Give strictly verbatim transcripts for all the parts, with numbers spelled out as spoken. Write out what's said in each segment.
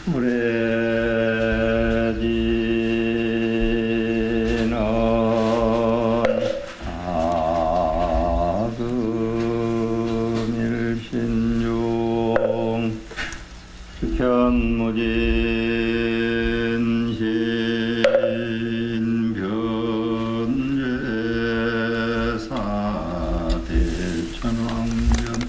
무례지는 아금일신중 극현무진 변제사 대천왕전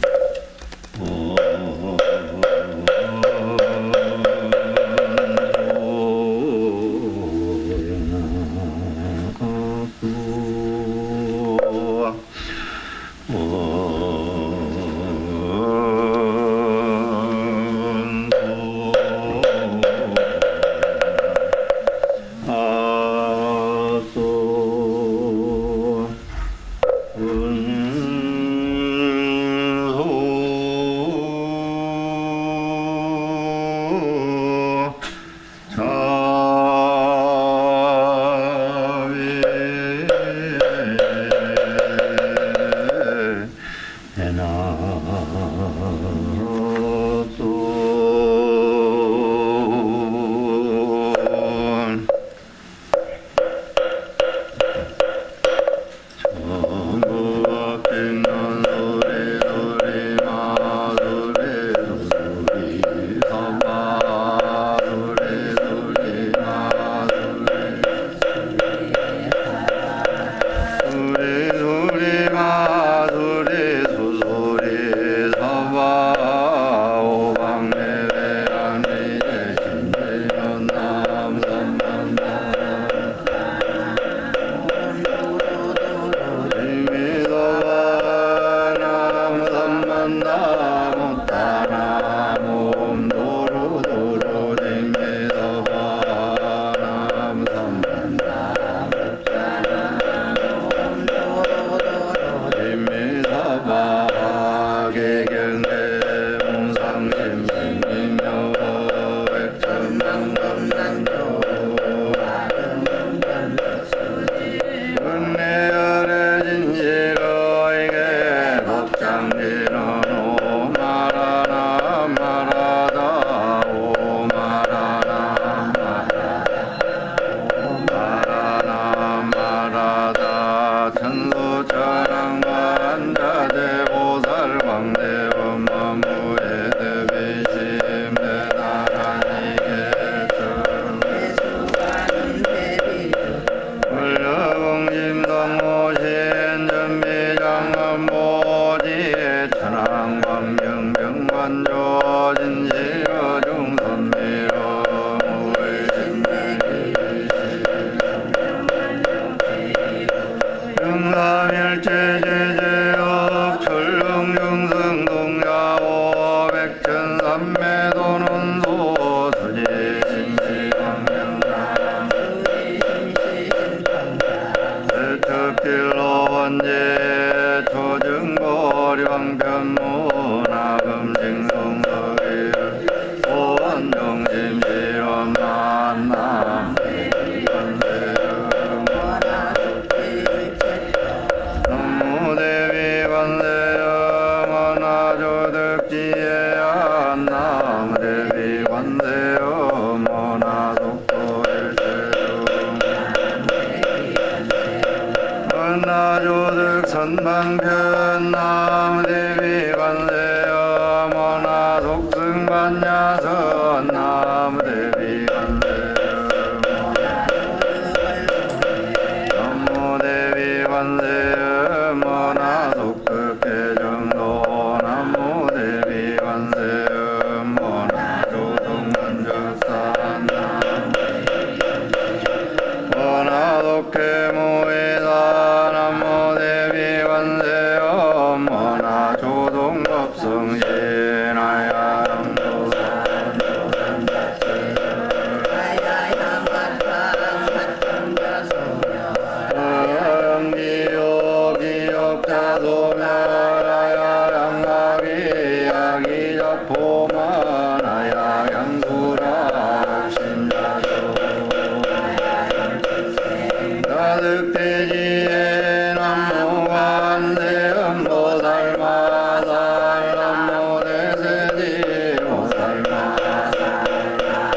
모살마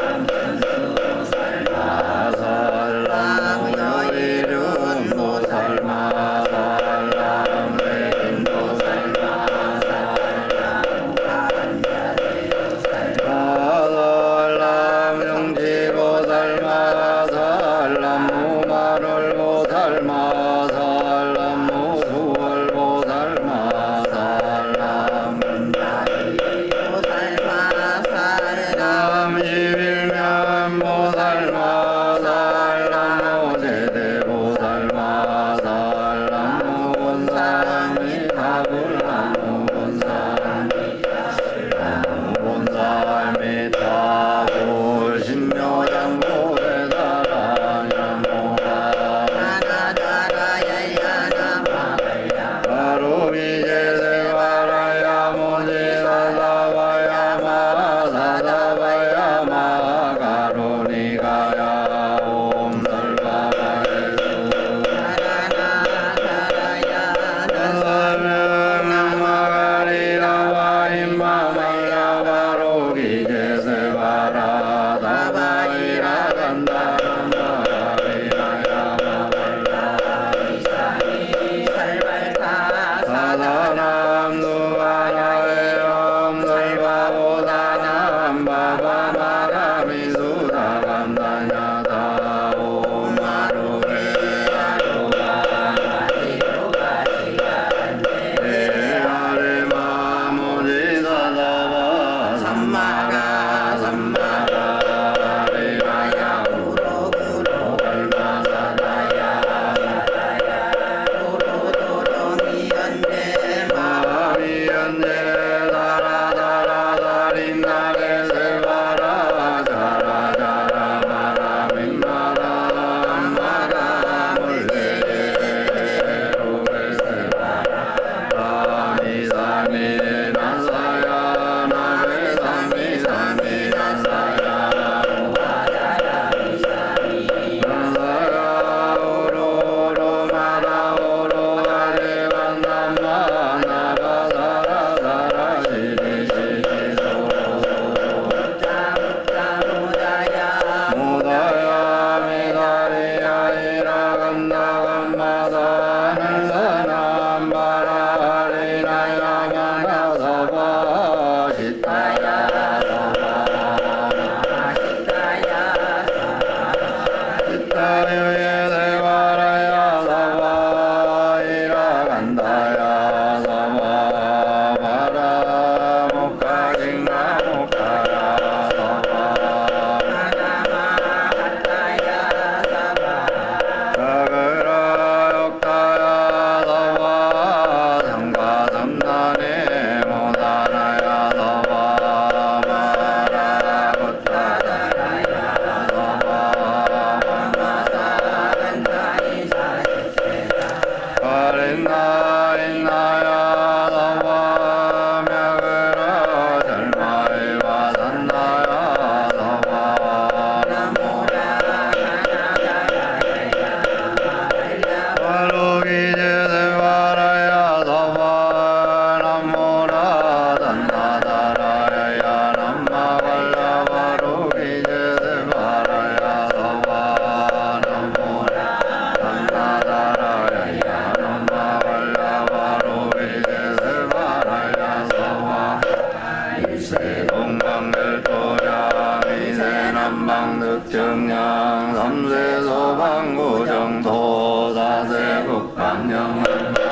일세 동방열도량 이세 남방득정량 삼세 소방구정도 사세 국방영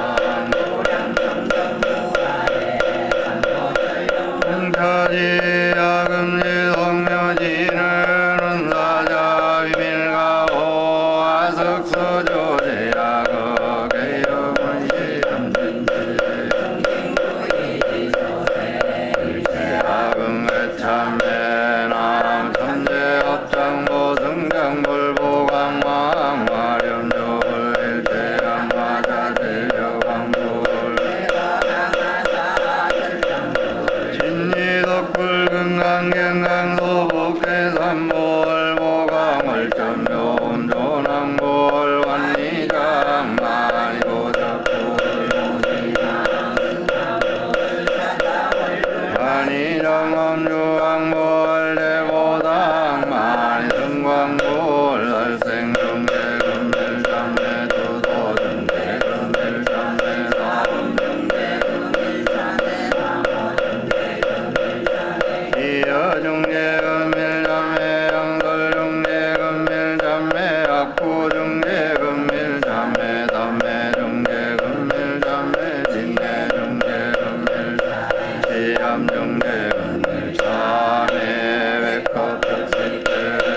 응처지 야금지 성묘지는 은사자 비밀가호 아석수조제야거 개영은 시험진지 야금 외참매남 천재업장보 승장불보광망 화렴조불 일체양마자재려광불 진리덕불금강경강소복계산몰 보강월점묘음 조남골 완리장 마니도작불 완이정엄주왕골 대보당 마니승광골 살생중대금일삼매 두도중대금일삼매 이여중대금일삼매 양설중대금일삼매 악구중대금일삼매 담매중대금일삼매 진내중대금일삼매 시암중대금일삼매 백합특식대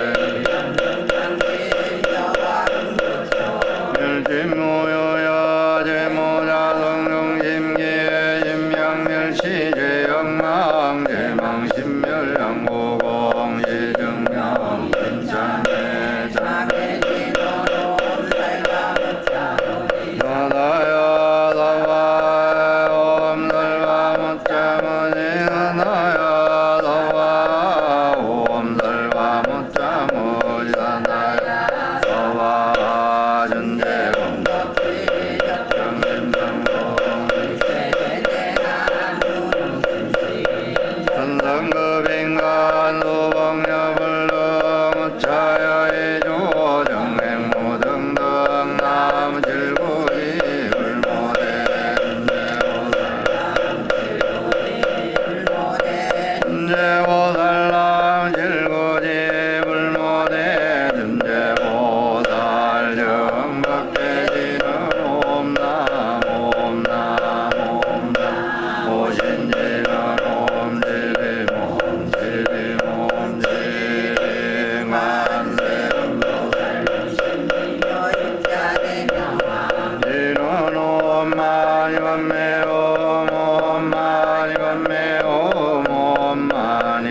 멸진무효야 제모자성중심기회 심양멸시 제영망 제망신멸양고공 시증명 진짠내 나나야 사와 옴설와못자무지 나나야 사와 옴설와못자무지 나나야 사와 준대공덕지 정심성공 선성급인간 소봉여불능 우차여의조 정행무등등 나무질구지 불모대 준재보살남 질구지 불모대 준재보살 정각대지는 옴남 옴남 옴남 오신지는 옴질림 옴질림 옴질림 지는 옴마니 원매옴 옴마니 원매옴 옴마니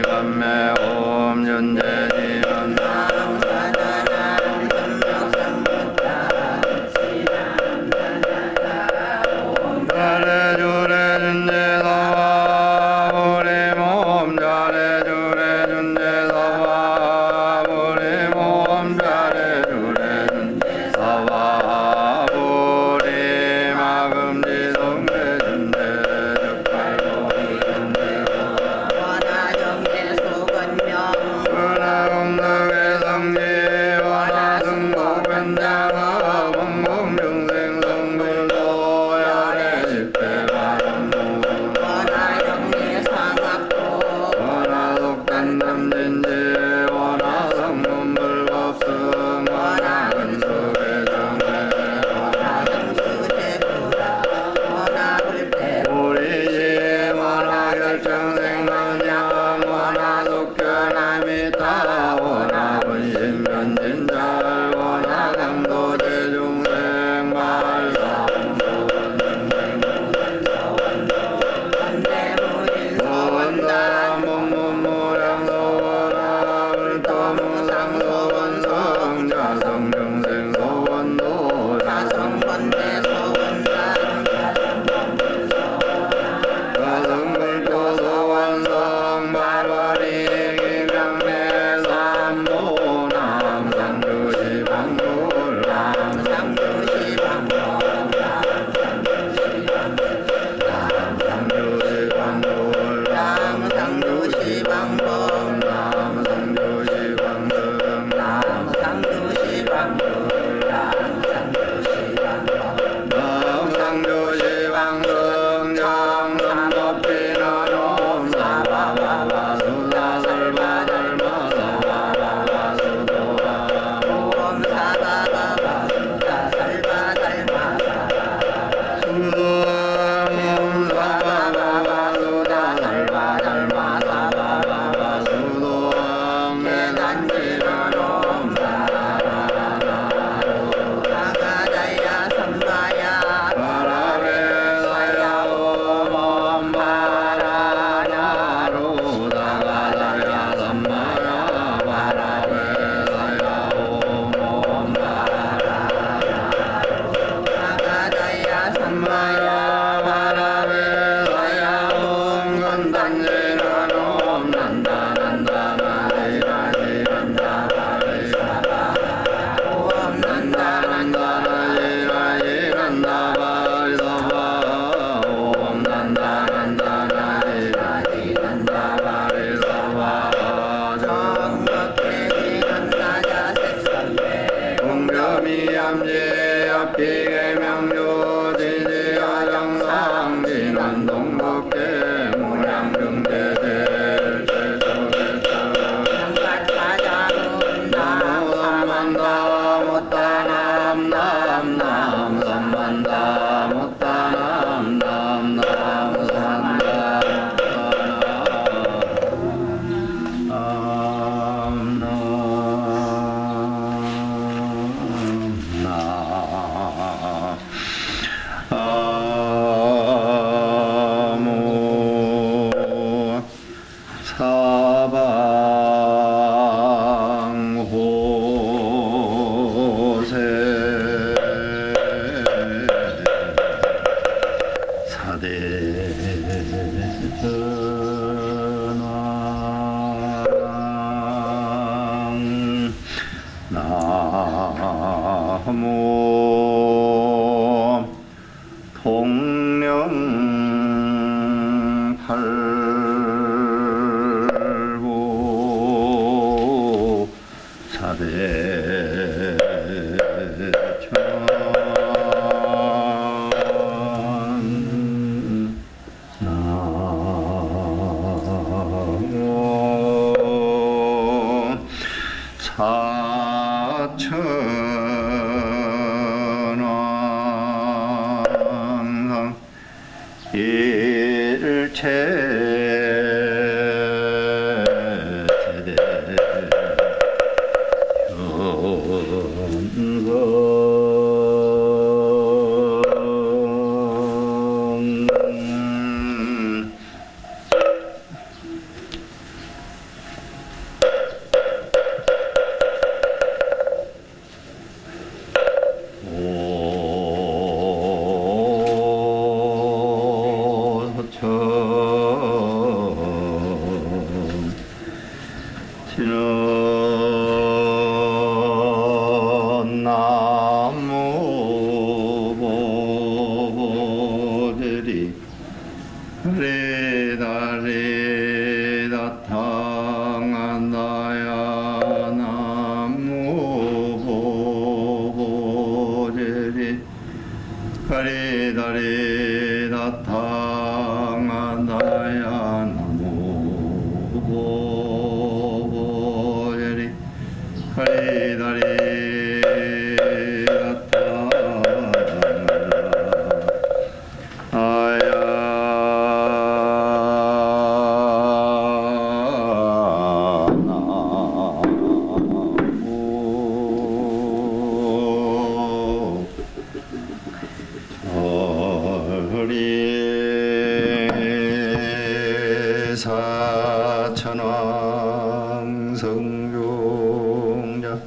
사천왕성종자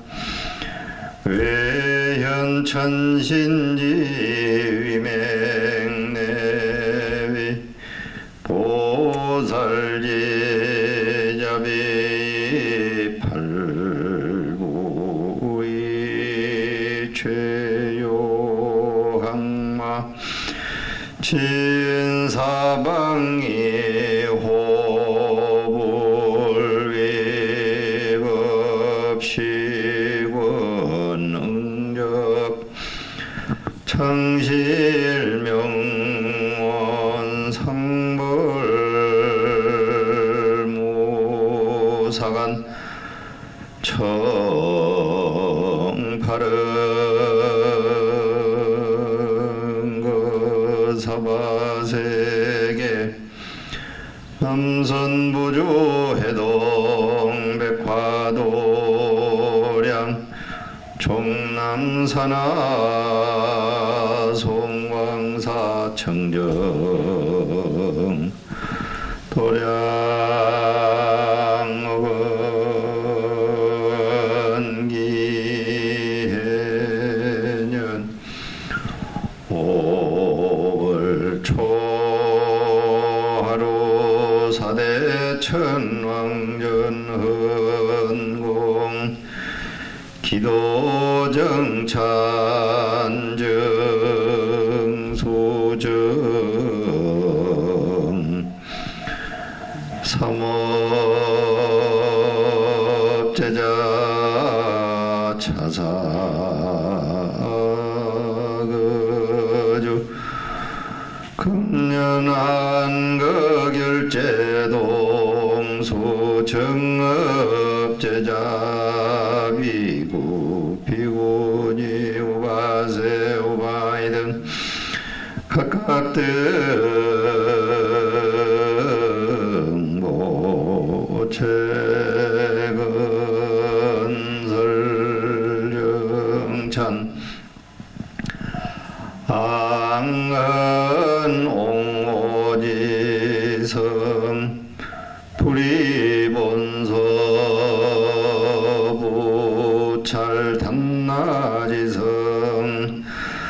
외현천신지 위맹내위 보살제자비 팔구이 최요항마 진사방이 호불위법시권능적 청실명원 상벌무사간 청파른 사바세계 남선부주 해동 백화도량 종남산하 송광사 청정 도량억은 기해년 오월 초하루 사대 대천왕전헌공 기도정찬정소정 삼업제자 차사거주 금년한 거결제동수 정업제자 비구 비구니 우바세 우바이 등 각각 등보 최건설영찬 ang은 옹오지성 불이본서 부찰단나지성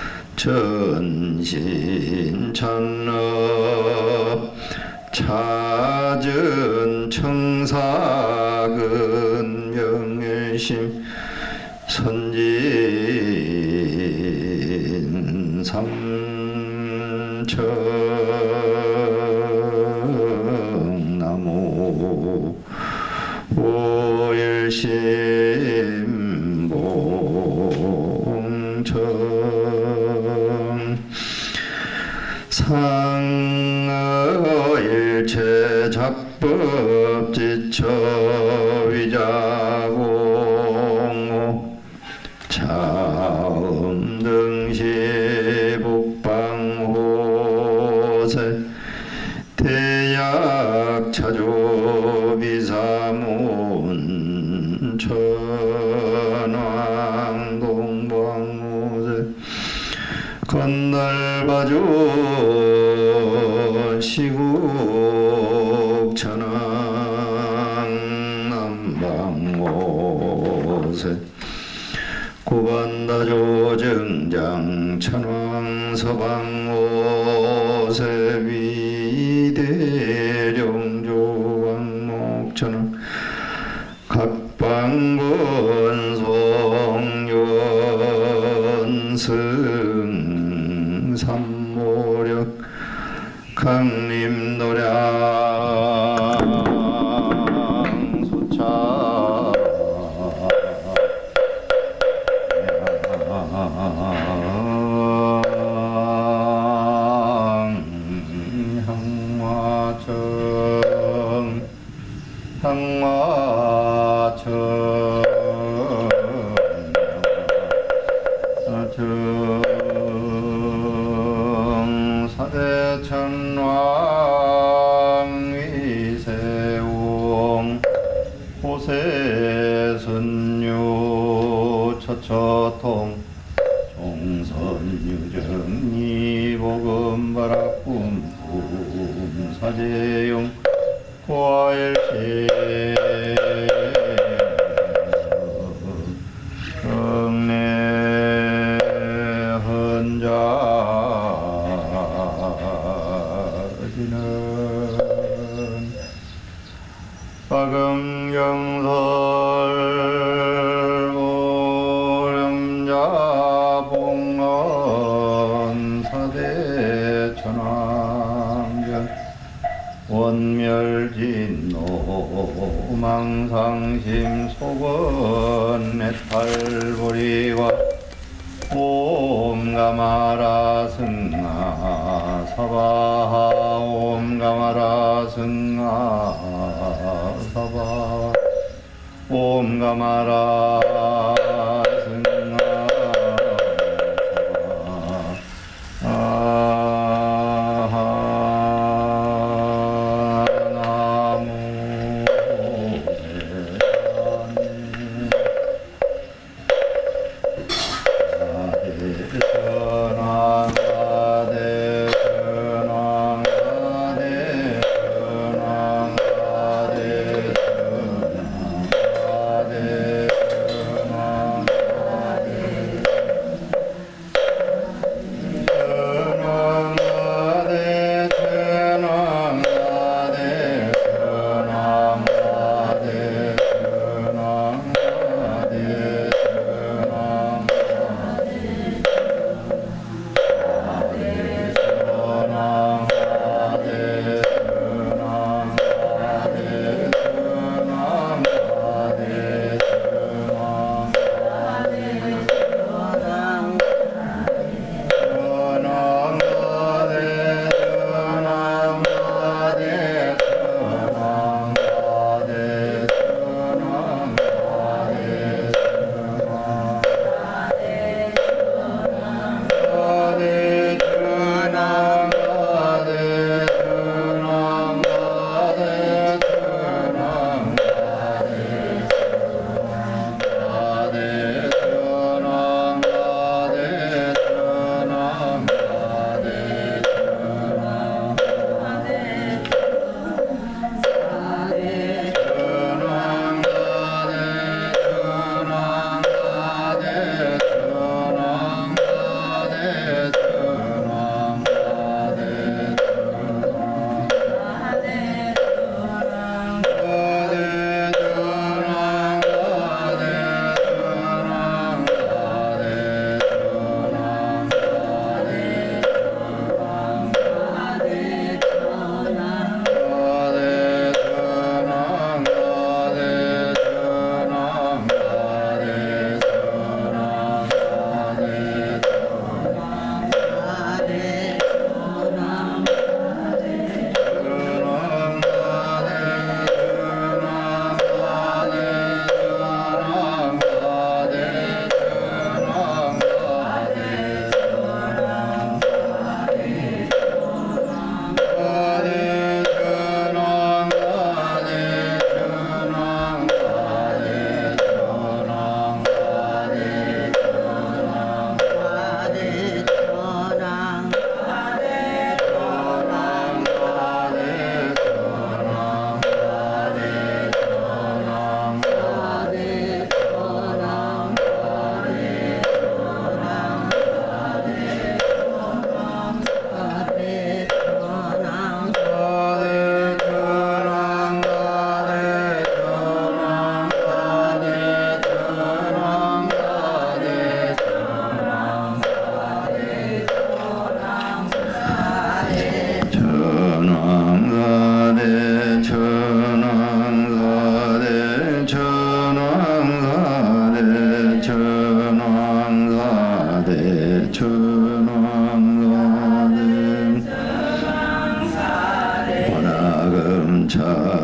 전신찬업 차전 청사근 명예심 선진 삼청나무 오일심봉청 상어일체 작법지처 위자공호 차음등시 북방호세 대약차조비사문 천왕동방호세 건널바주 시국천왕 남방호세 구반다조 정장 천왕 서방호세 위대령조 왕목천왕 각방건송연승 삼모력 강림도량 소차 향화청 향화청 청 사대천왕 위세웅 호세선유 처처통 종선유정리 복음바라꿈꿈 사제용 고아일시 경내 헌자지는 박음경설 오령자 봉헌 사대천왕전 원멸진노 망상심 속은 내탈보리와 옴가마라 승아 사바하 옴가마라 승아 사바 옴가마라 승아 사바 아하 나무 대천왕 대천왕 대천왕 대천왕 대천왕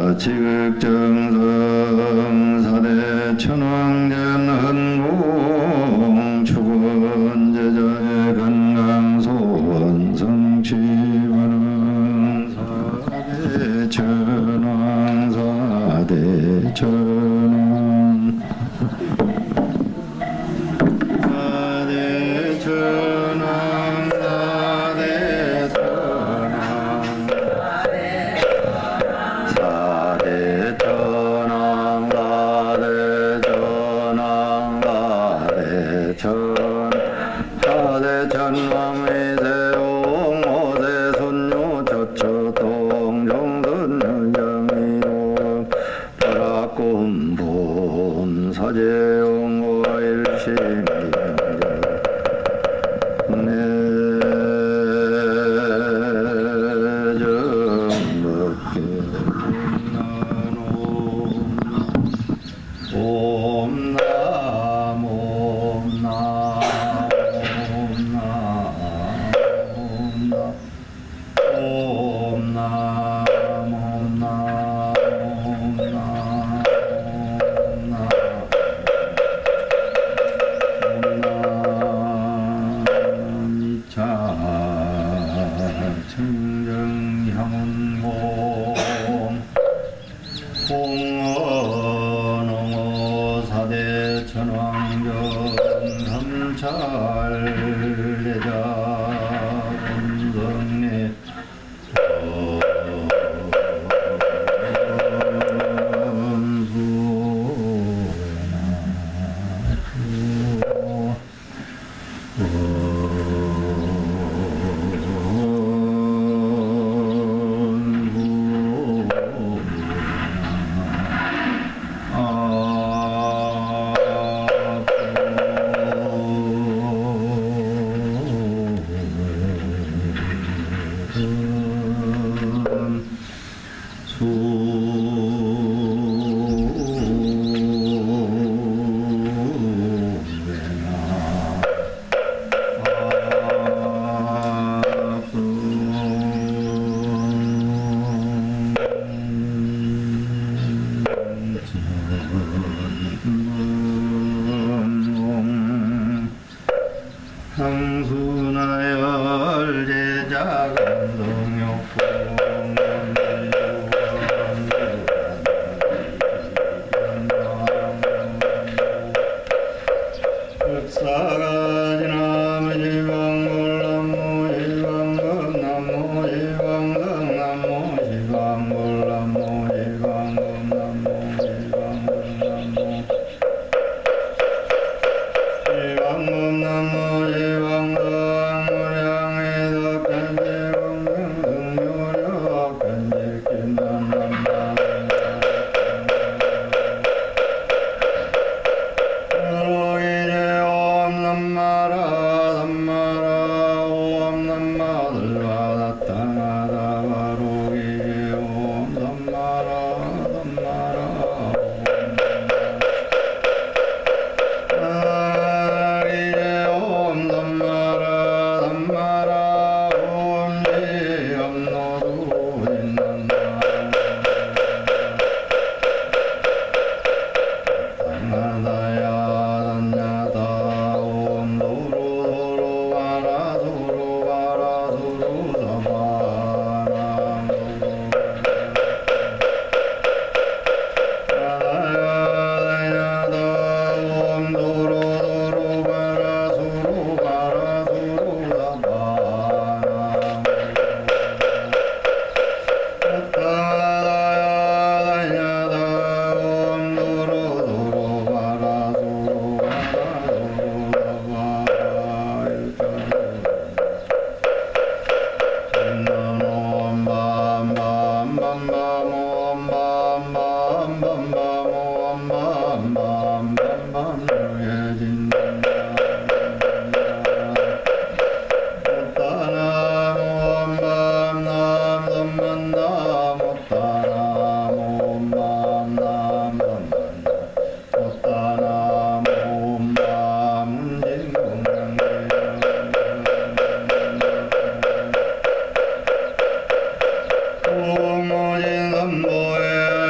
지극정성 사대 천왕전헌공 축원 제자의 건강소원 성취원은 사대 천왕 사대 천왕 사대 천왕 사대 천왕 사대 천왕 사대 천왕 사대 천 사대 천왕의세용 오대 손유 저처 동정선 영의로 파라꿈본 사제용과 일심이명자 내정법계 옴 남, 옴 남, 옴 남, 옴 남, 옴 남, 옴 남, 옴 남, 이차 청정향운공 공언홍어 사대 천왕전 삼찰내자 본성내 상수나열 제자 감성욕공 역사가 지나면 일광불 남모 일광금 남모 일광등 남모 일광불 남모 일광금 남모 일광등 남모 일광금 남모 일광등 무량의 덕간제 공명 등묘력 간제 김남 남남 남마라 남마라 옴 남마들과 나타나다 바로기제 옴 남마라 남마라 나기제 옴 남마라 남마라 옴지 암노도 인난다 나다야 단야다 옴 도로 도로 바라 도로 바라 도로 다바라 나다야 단야다 옴 도로 도로 바라 도로 바라 도로 다바라 나다야 단야다 옴 도로 도로 바라 도로 바라 도로 다바라 진노노 밤밤밤밤밤 밤밤밤밤밤 밤밤밤밤밤 너의 진단다 못다나 몸밤남 덤만다 못다나 몸밤남 덤만다 못다나 몸밤 문진공양대 오모진 선보에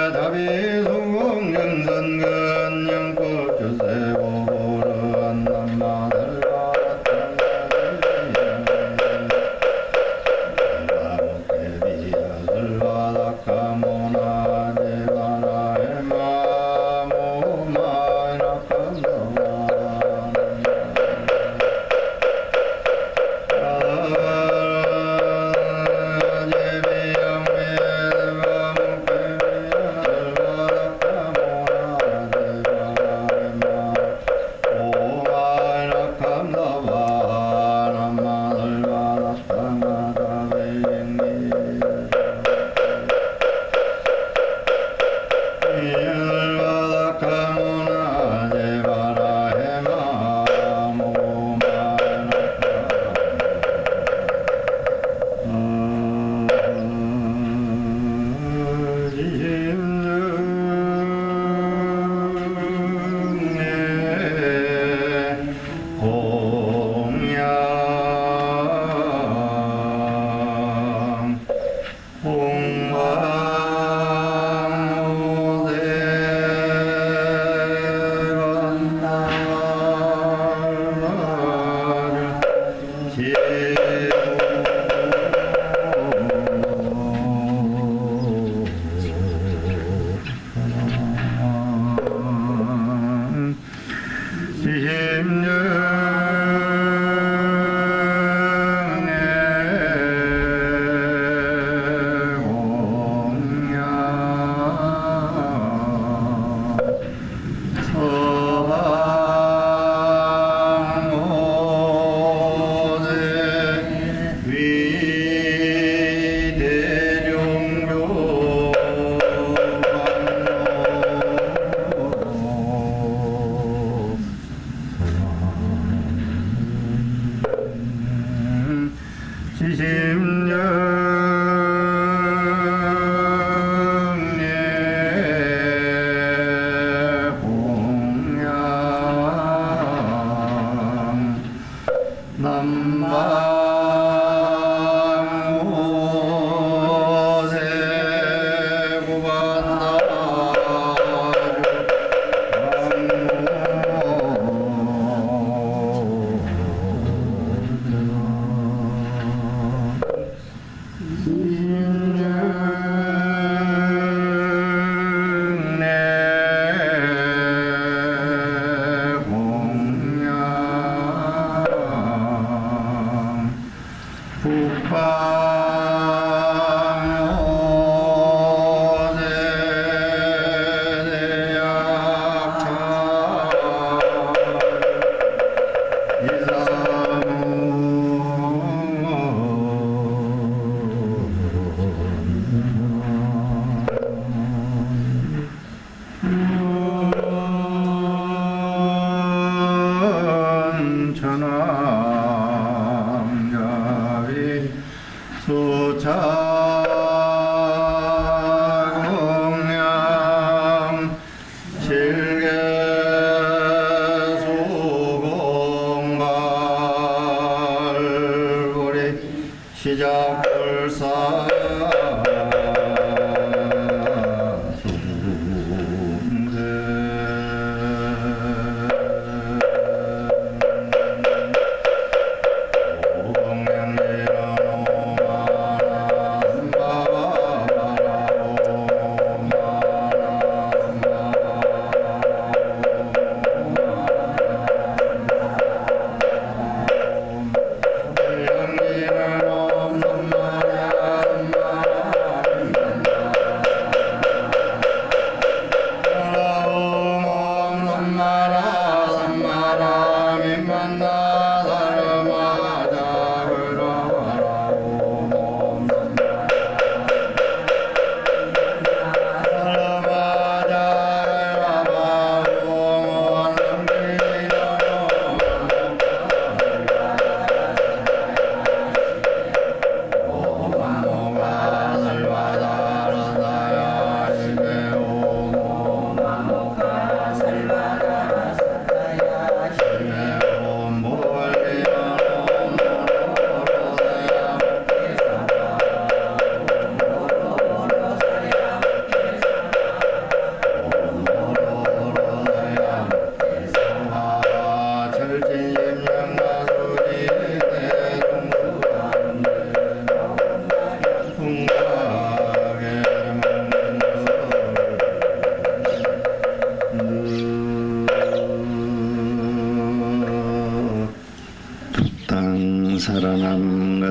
사ranam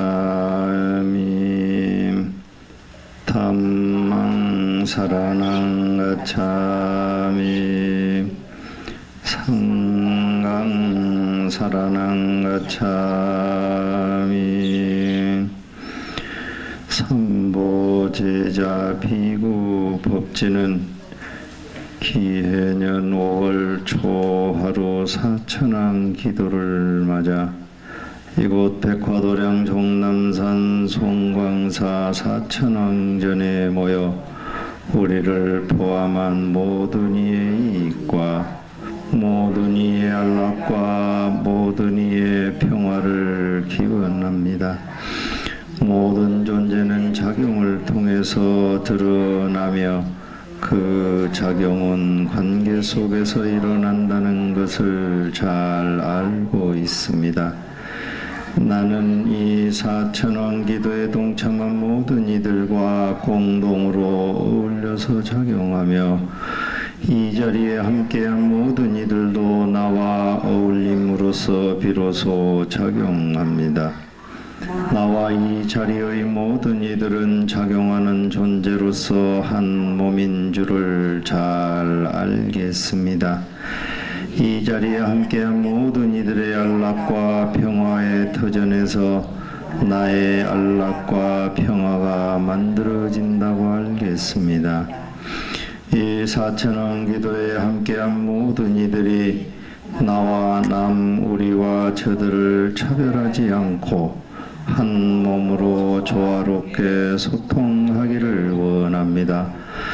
gacchami dhammang saranam gacchami sanghang saranam gacchami 삼보제자 비구 법지는 기해년 오월 초 하루 사천왕 기도를 맞아 이곳 백화도량 종남산 송광사 사천왕전에 모여 우리를 포함한 모든 이의 이익과 모든 이의 안락과 모든 이의 평화를 기원합니다. 모든 존재는 작용을 통해서 드러나며 그 작용은 관계 속에서 일어난다는 것을 잘 알고 있습니다. 나는 이 사천왕 기도에 동참한 모든 이들과 공동으로 어울려서 작용하며 이 자리에 함께한 모든 이들도 나와 어울림으로써 비로소 작용합니다. 나와 이 자리의 모든 이들은 작용하는 존재로서 한 몸인 줄을 잘 알겠습니다. 이 자리에 함께한 모든 이들의 안락과 평화의 터전에서 나의 안락과 평화가 만들어진다고 알겠습니다. 이 사천왕 기도에 함께한 모든 이들이 나와 남 우리와 저들을 차별하지 않고 한 몸으로 조화롭게 소통하기를 원합니다.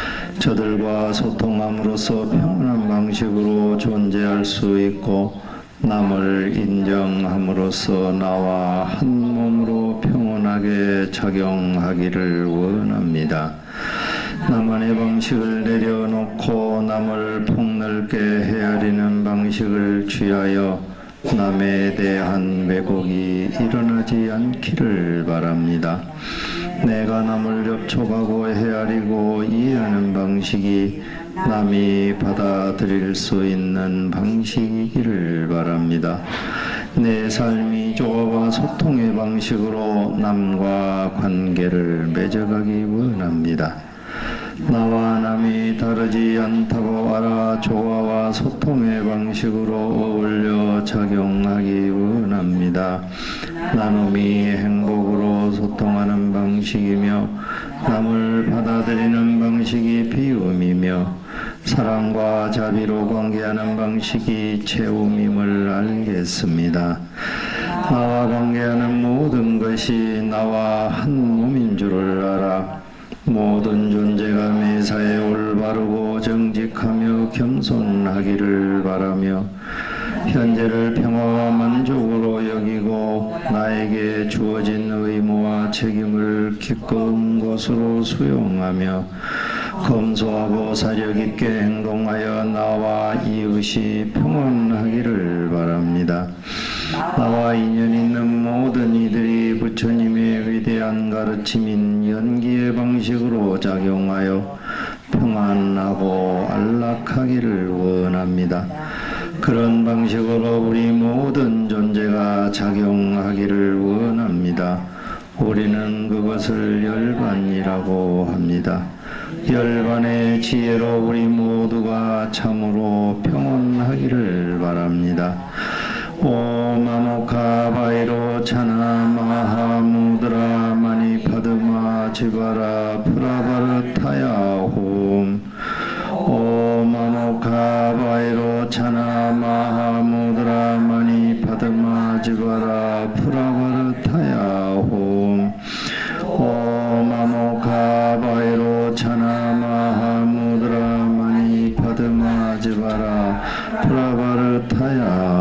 저들과 소통함으로써 평온한 방식으로 존재할 수 있고 남을 인정함으로써 나와 한 몸으로 평온하게 작용하기를 원합니다. 나만의 방식을 내려놓고 남을 폭넓게 헤아리는 방식을 취하여 남에 대한 왜곡이 일어나지 않기를 바랍니다. 내가 남을 접촉하고 헤아리고 이해하는 방식이 남이 받아들일 수 있는 방식이기를 바랍니다. 내 삶이 조화와 소통의 방식으로 남과 관계를 맺어가기 원합니다. 나와 남이 다르지 않다고 알아 조화와 소통의 방식으로 어울려 작용하기 원합니다. 나눔이 행복으로 소통하는 방식이며 남을 받아들이는 방식이 비움이며 사랑과 자비로 관계하는 방식이 채움임을 알겠습니다. 나와 관계하는 모든 것이 나와 한 몸인 줄을 알아 모든 존재가 매사에 올바르고 정직하며 겸손하기를 바라며 현재를 평화와 만족으로 여기고 나에게 주어진 의무와 책임을 기꺼운 것으로 수용하며 검소하고 사력 있게 행동하여 나와 이웃이 평온하기를 바랍니다. 나와 인연 있는 모든 이들이 부처님의 위대한 가르침인 연기의 방식으로 작용하여 평안하고 안락하기를 원합니다. 그런 방식으로 우리 모든 존재가 작용하기를 원합니다. 우리는 그것을 열반이라고 합니다. 열반의 지혜로 우리 모두가 참으로 평온하기를 바랍니다. 옴 아모카 바이로 차나 마하무드라 마니파드마 지바라 프라바르타야 홈. 옴 아모카 바이로 차나 마하무드라 마니파드마 지바라 프라바르타야 홈. 옴 아모카 바이로 차나 마하무드라 마니파드마 지바라 프라바르타야